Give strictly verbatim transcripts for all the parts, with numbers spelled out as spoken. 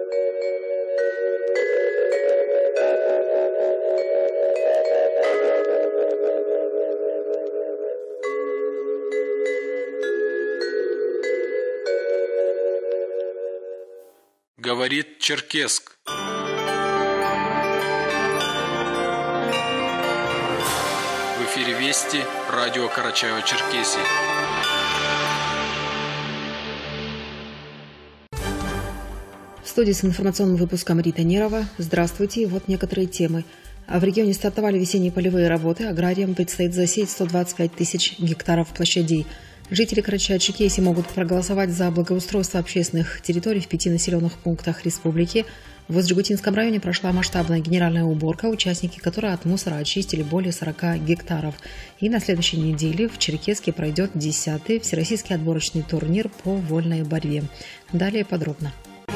Говорит Черкесск. В эфире Вести, радио Карачаево-Черкесии. В студии с информационным выпуском Рита Нерова. Здравствуйте. Вот некоторые темы. В регионе стартовали весенние полевые работы. Аграриям предстоит засеять сто двадцать пять тысяч гектаров площадей. Жители Карачаево-Черкесии могут проголосовать за благоустройство общественных территорий в пяти населенных пунктах республики. В Усть-Жигутинском районе прошла масштабная генеральная уборка, участники которой от мусора очистили более сорока гектаров. И на следующей неделе в Черкесске пройдет десятый всероссийский отборочный турнир по вольной борьбе. Далее подробно.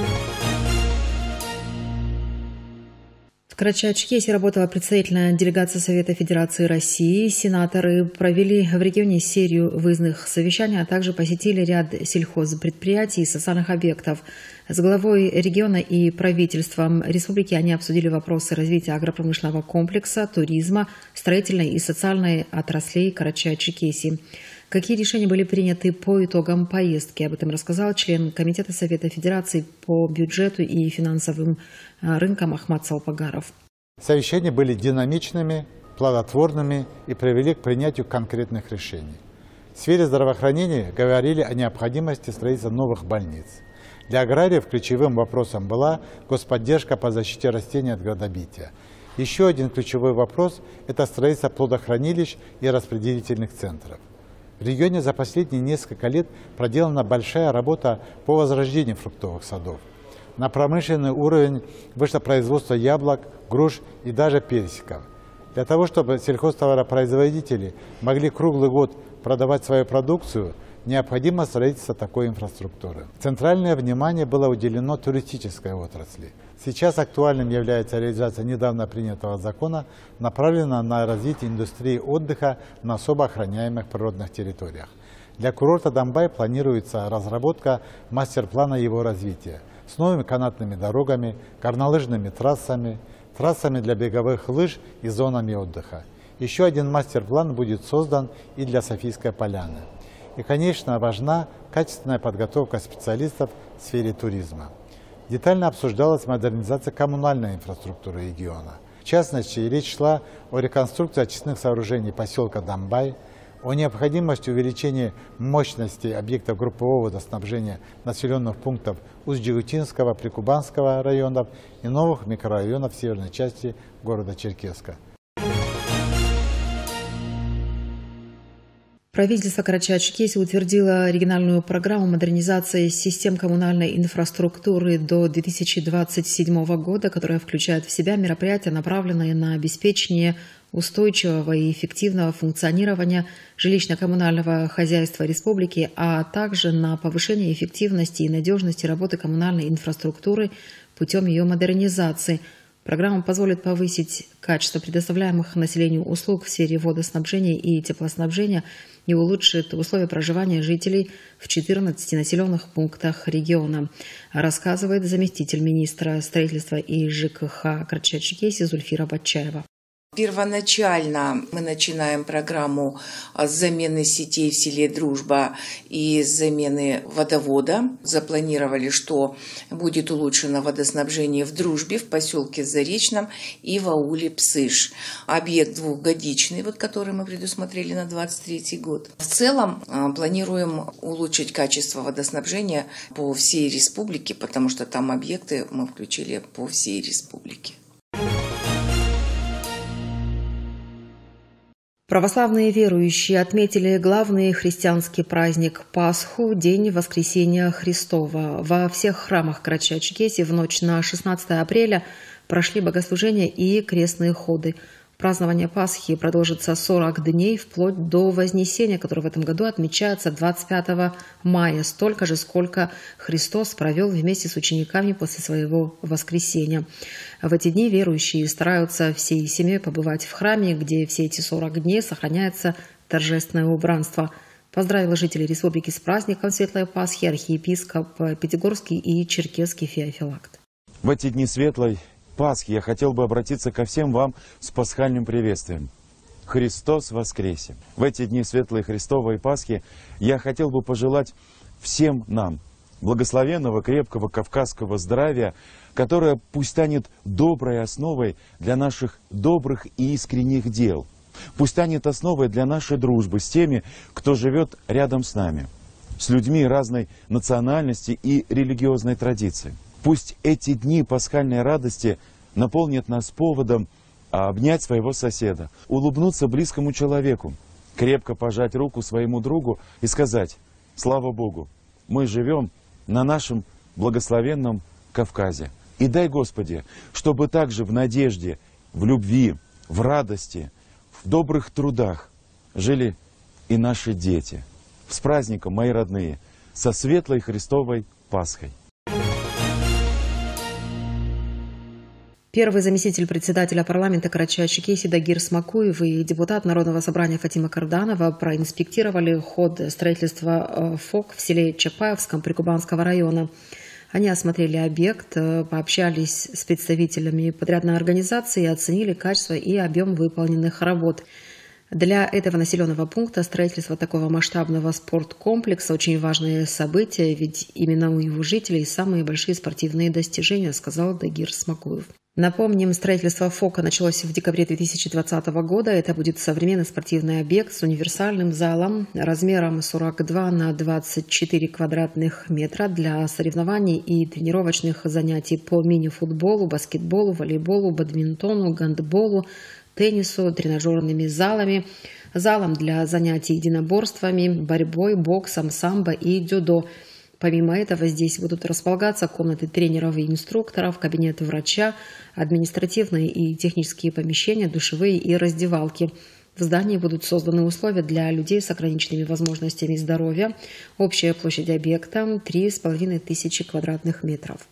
В Карачаево-Черкесии работала представительная делегация Совета Федерации России. Сенаторы провели в регионе серию выездных совещаний, а также посетили ряд сельхозпредприятий и социальных объектов. С главой региона и правительством республики они обсудили вопросы развития агропромышленного комплекса, туризма, строительной и социальной отраслей Карачаево-Черкесии. Какие решения были приняты по итогам поездки? Об этом рассказал член Комитета Совета Федерации по бюджету и финансовым рынкам Ахмат Салпагаров. Совещания были динамичными, плодотворными и привели к принятию конкретных решений. В сфере здравоохранения говорили о необходимости строительства новых больниц. Для аграриев ключевым вопросом была господдержка по защите растений от градобития. Еще один ключевой вопрос – это строительство плодохранилищ и распределительных центров. В регионе за последние несколько лет проделана большая работа по возрождению фруктовых садов. На промышленный уровень вышло производство яблок, груш и даже персиков. Для того, чтобы сельхозтоваропроизводители могли круглый год продавать свою продукцию, необходимо строительство такой инфраструктуры. Центральное внимание было уделено туристической отрасли. Сейчас актуальным является реализация недавно принятого закона, направленного на развитие индустрии отдыха на особо охраняемых природных территориях. Для курорта Домбай планируется разработка мастер-плана его развития с новыми канатными дорогами, горнолыжными трассами, трассами для беговых лыж и зонами отдыха. Еще один мастер-план будет создан и для Софийской поляны. И, конечно, важна качественная подготовка специалистов в сфере туризма. Детально обсуждалась модернизация коммунальной инфраструктуры региона. В частности, речь шла о реконструкции очистных сооружений поселка Домбай, о необходимости увеличения мощности объектов группового водоснабжения населенных пунктов Усть-Жигутинского, Прикубанского районов и новых микрорайонов в северной части города Черкесска. Правительство Карачаево-Черкесии утвердило региональную программу модернизации систем коммунальной инфраструктуры до две тысячи двадцать седьмого года, которая включает в себя мероприятия, направленные на обеспечение устойчивого и эффективного функционирования жилищно-коммунального хозяйства республики, а также на повышение эффективности и надежности работы коммунальной инфраструктуры путем ее модернизации. Программа позволит повысить качество предоставляемых населению услуг в сфере водоснабжения и теплоснабжения и улучшит условия проживания жителей в четырнадцати населенных пунктах региона, рассказывает заместитель министра строительства и ЖКХ Карачаево-Черкесии Зульфира Батчаева. Первоначально мы начинаем программу с замены сетей в селе Дружба и замены водовода. Запланировали, что будет улучшено водоснабжение в Дружбе, в поселке Заречном и в ауле Псыш. Объект двухгодичный, вот, который мы предусмотрели на двадцать третий год. В целом планируем улучшить качество водоснабжения по всей республике, потому что там объекты мы включили по всей республике. Православные верующие отметили главный христианский праздник Пасху, День Воскресения Христова. Во всех храмах Карачаево-Черкесии в ночь на шестнадцатое апреля прошли богослужения и крестные ходы. Празднование Пасхи продолжится сорок дней, вплоть до Вознесения, которое в этом году отмечается двадцать пятого мая, столько же, сколько Христос провел вместе с учениками после своего воскресения. В эти дни верующие стараются всей семьей побывать в храме, где все эти сорок дней сохраняется торжественное убранство. Поздравила жителей республики с праздником Светлой Пасхи архиепископ Пятигорский и Черкесский Феофилакт. В эти дни светлой Пасхи я хотел бы обратиться ко всем вам с пасхальным приветствием. Христос воскресе! В эти дни светлой Христовой Пасхи я хотел бы пожелать всем нам благословенного, крепкого кавказского здравия, которое пусть станет доброй основой для наших добрых и искренних дел. Пусть станет основой для нашей дружбы с теми, кто живет рядом с нами, с людьми разной национальности и религиозной традиции. Пусть эти дни пасхальной радости наполнят нас поводом обнять своего соседа, улыбнуться близкому человеку, крепко пожать руку своему другу и сказать: «Слава Богу, мы живем на нашем благословенном Кавказе». И дай, Господи, чтобы также в надежде, в любви, в радости, в добрых трудах жили и наши дети. С праздником, мои родные, со светлой Христовой Пасхой! Первый заместитель председателя парламента Карачаево-Черкесии Дагир Смакуев и депутат Народного собрания Фатима Карданова проинспектировали ход строительства ФОК в селе Чапаевском Прикубанского района. Они осмотрели объект, пообщались с представителями подрядной организации и оценили качество и объем выполненных работ. Для этого населенного пункта строительство такого масштабного спорткомплекса очень важное событие, ведь именно у его жителей самые большие спортивные достижения, сказал Дагир Смакуев. Напомним, строительство ФОКа началось в декабре две тысячи двадцатого года. Это будет современный спортивный объект с универсальным залом размером сорок два на двадцать четыре квадратных метра для соревнований и тренировочных занятий по мини-футболу, баскетболу, волейболу, бадминтону, гандболу, теннису, тренажерными залами, залом для занятий единоборствами, борьбой, боксом, самбо и дзюдо. Помимо этого, здесь будут располагаться комнаты тренеров и инструкторов, кабинет врача, административные и технические помещения, душевые и раздевалки. В здании будут созданы условия для людей с ограниченными возможностями здоровья. Общая площадь объекта – три с половиной тысячи квадратных метров.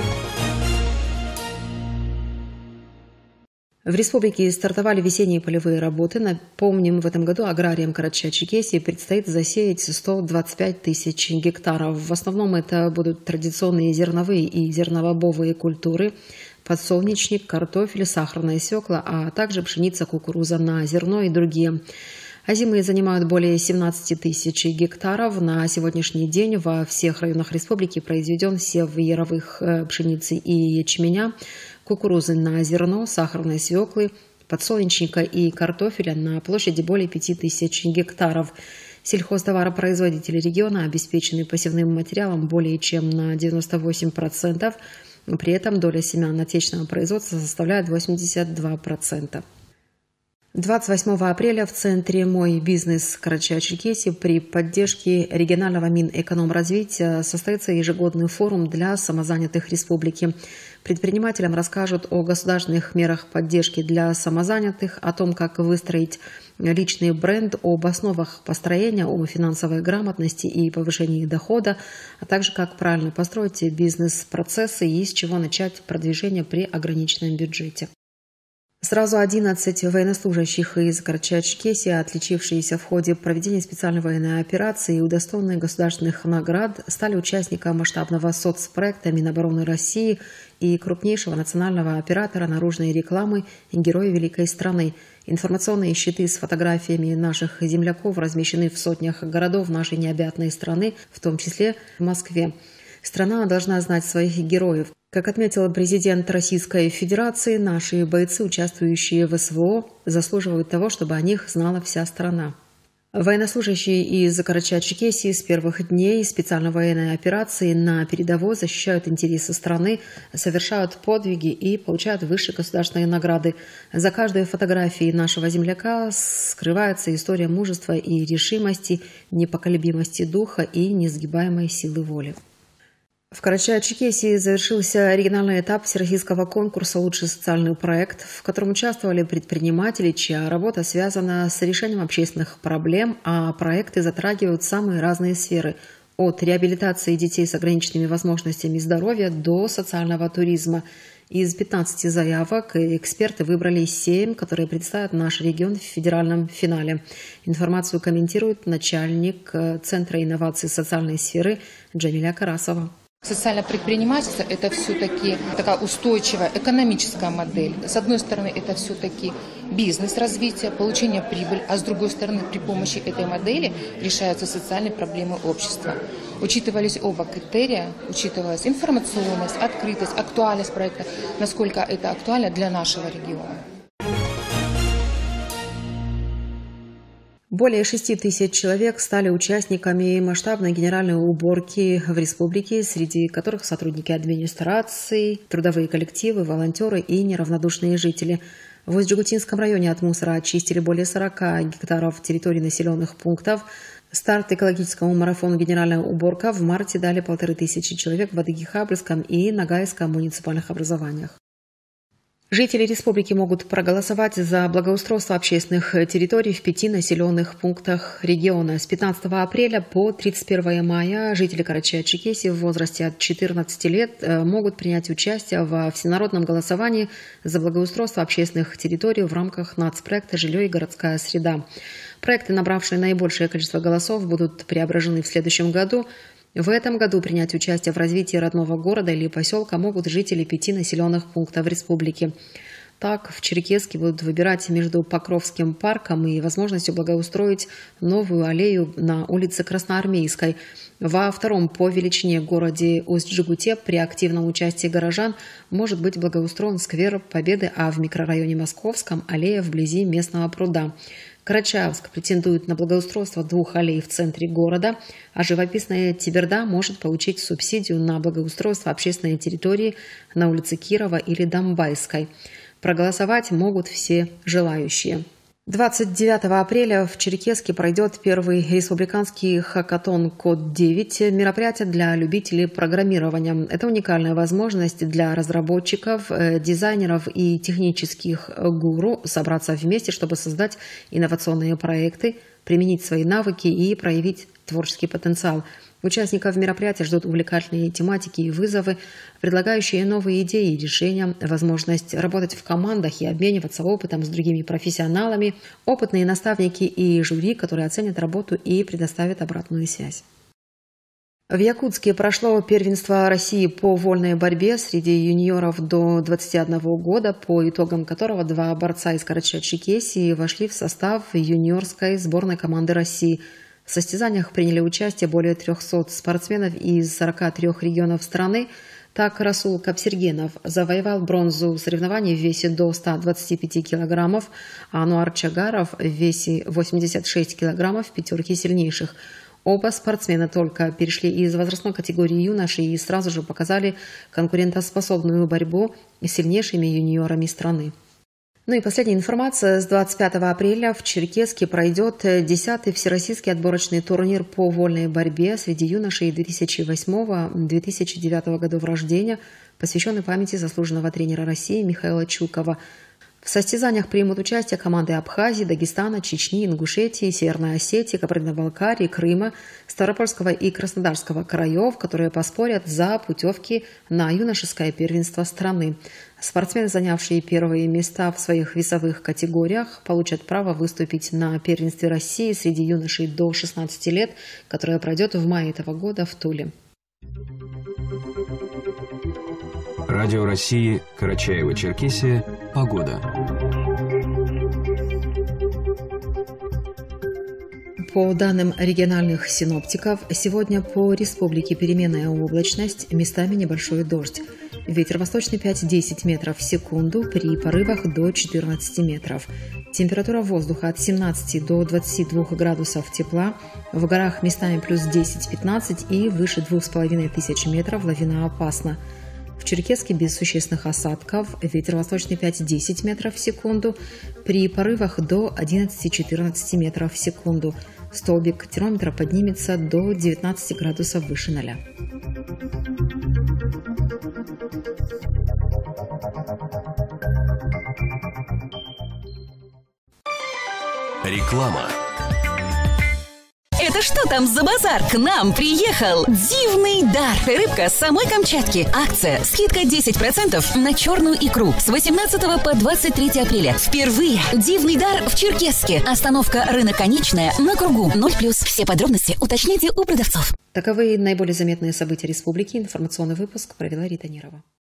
В республике стартовали весенние полевые работы. Напомним, в этом году аграриям Карачаево-Черкесии предстоит засеять сто двадцать пять тысяч гектаров. В основном это будут традиционные зерновые и зернобобовые культуры, подсолнечник, картофель, сахарная свекла, а также пшеница, кукуруза на зерно и другие. Озимые занимают более семнадцати тысяч гектаров. На сегодняшний день во всех районах республики произведен сев яровых пшеницы и ячменя, кукурузы на зерно, сахарной свеклы, подсолнечника и картофеля на площади более пяти тысяч гектаров. Сельхозтоваропроизводители региона обеспечены посевным материалом более чем на девяносто восемь процентов. При этом доля семян отечественного производства составляет восемьдесят два процента. двадцать восьмого апреля в центре «Мой бизнес» Карачаево-Черкесии при поддержке регионального Минэкономразвития состоится ежегодный форум для самозанятых республики. Предпринимателям расскажут о государственных мерах поддержки для самозанятых, о том, как выстроить личный бренд, об основах построения, о финансовой грамотности и повышении дохода, а также как правильно построить бизнес-процессы и с чего начать продвижение при ограниченном бюджете. Сразу одиннадцать военнослужащих из Карачаево-Черкесии, отличившиеся в ходе проведения специальной военной операции и удостоенные государственных наград, стали участниками масштабного соцпроекта Минобороны России и крупнейшего национального оператора наружной рекламы «Герои великой страны». Информационные щиты с фотографиями наших земляков размещены в сотнях городов нашей необъятной страны, в том числе в Москве. Страна должна знать своих героев. Как отметил президент Российской Федерации, наши бойцы, участвующие в СВО, заслуживают того, чтобы о них знала вся страна. Военнослужащие из Карачаево-Черкесии с первых дней специальной военной операции на передовой защищают интересы страны, совершают подвиги и получают высшие государственные награды. За каждой фотографией нашего земляка скрывается история мужества и решимости, непоколебимости духа и несгибаемой силы воли. В Карачаево-Черкесии завершился региональный этап всероссийского конкурса «Лучший социальный проект», в котором участвовали предприниматели, чья работа связана с решением общественных проблем, а проекты затрагивают самые разные сферы – от реабилитации детей с ограниченными возможностями здоровья до социального туризма. Из пятнадцати заявок эксперты выбрали семь, которые представят наш регион в федеральном финале. Информацию комментирует начальник Центра инноваций социальной сферы Джамиля Карасова. Социальное предпринимательство – это все-таки такая устойчивая экономическая модель. С одной стороны, это все-таки бизнес развития, получение прибыли, а с другой стороны, при помощи этой модели решаются социальные проблемы общества. Учитывались оба критерия, учитывалась информационность, открытость, актуальность проекта, насколько это актуально для нашего региона. Более шести тысяч человек стали участниками масштабной генеральной уборки в республике, среди которых сотрудники администрации, трудовые коллективы, волонтеры и неравнодушные жители. В Усть-Джегутинском районе от мусора очистили более сорока гектаров территорий населенных пунктов. Старт экологическому марафону «Генеральная уборка» в марте дали полторы тысячи человек в Адыгейхабльском и Ногайском муниципальных образованиях. Жители республики могут проголосовать за благоустройство общественных территорий в пяти населенных пунктах региона. С пятнадцатого апреля по тридцать первое мая жители Карачаево-Черкесии в возрасте от четырнадцати лет могут принять участие во всенародном голосовании за благоустройство общественных территорий в рамках нацпроекта «Жилье и городская среда». Проекты, набравшие наибольшее количество голосов, будут преображены в следующем году. В этом году принять участие в развитии родного города или поселка могут жители пяти населенных пунктов республики. Так, в Черкесске будут выбирать между Покровским парком и возможностью благоустроить новую аллею на улице Красноармейской. Во втором по величине городе Усть-Джегуте при активном участии горожан может быть благоустроен сквер Победы, а в микрорайоне Московском – аллея вблизи местного пруда. Карачаевск претендует на благоустройство двух аллей в центре города, а живописная Тиберда может получить субсидию на благоустройство общественной территории на улице Кирова или Домбайской. Проголосовать могут все желающие. двадцать девятого апреля в Черкесске пройдет первый республиканский хакатон Код девять, мероприятие для любителей программирования. Это уникальная возможность для разработчиков, дизайнеров и технических гуру собраться вместе, чтобы создать инновационные проекты, применить свои навыки и проявить творческий потенциал. Участников мероприятия ждут увлекательные тематики и вызовы, предлагающие новые идеи и решения, возможность работать в командах и обмениваться опытом с другими профессионалами, опытные наставники и жюри, которые оценят работу и предоставят обратную связь. В Якутске прошло первенство России по вольной борьбе среди юниоров до двадцати одного года, по итогам которого два борца из Карачаево-Черкесии вошли в состав юниорской сборной команды России. В состязаниях приняли участие более трехсот спортсменов из сорока трёх регионов страны. Так, Расул Капсергенов завоевал бронзу соревнований в весе до ста двадцати пяти килограммов, а Ануар Чагаров в весе восьмидесяти шести килограммов в пятерке сильнейших. Оба спортсмена только перешли из возрастной категории юноши и сразу же показали конкурентоспособную борьбу с сильнейшими юниорами страны. Ну и последняя информация. С двадцать пятого апреля в Черкесске пройдет десятый всероссийский отборочный турнир по вольной борьбе среди юношей две тысячи восьмого — две тысячи девятого годов рождения, посвященный памяти заслуженного тренера России Михаила Чукова. В состязаниях примут участие команды Абхазии, Дагестана, Чечни, Ингушетии, Северной Осетии, Кабардино-Балкарии, Крыма, Ставропольского и Краснодарского краев, которые поспорят за путевки на юношеское первенство страны. Спортсмены, занявшие первые места в своих весовых категориях, получат право выступить на первенстве России среди юношей до шестнадцати лет, которое пройдет в мае этого года в Туле. Радио России, Карачаево-Черкесия. Погода. По данным региональных синоптиков, сегодня по республике переменная облачность, местами небольшой дождь. Ветер восточный пять — десять метров в секунду, при порывах до четырнадцати метров. Температура воздуха от семнадцати до двадцати двух градусов тепла. В горах местами плюс десять — пятнадцать и выше двух с половиной тысяч метров лавина опасна. В Черкесске без существенных осадков, ветер восточный пять — десять метров в секунду, при порывах до одиннадцати — четырнадцати метров в секунду. Столбик термометра поднимется до девятнадцати градусов выше ноля. Реклама. Это что Что там за базар? К нам приехал Дивный дар. Рыбка с самой Камчатки. Акция. Скидка десять процентов на черную икру с восемнадцатого по двадцать третье апреля. Впервые Дивный дар в Черкесске. Остановка Рынок Конечная на кругу ноль плюс. Все подробности уточните у продавцов. Таковы наиболее заметные события республики. Информационный выпуск провела Рита Нерова.